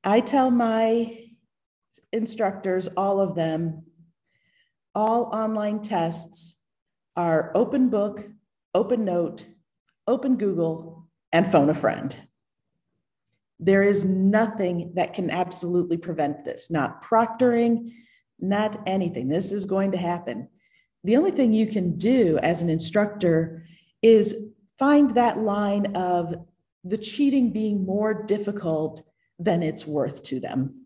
I tell my instructors, all of them, all online tests are open book, open note, open Google, and phone a friend. There is nothing that can absolutely prevent this, not proctoring, not anything. This is going to happen. The only thing you can do as an instructor is find that line of the cheating being more difficult than it's worth to them.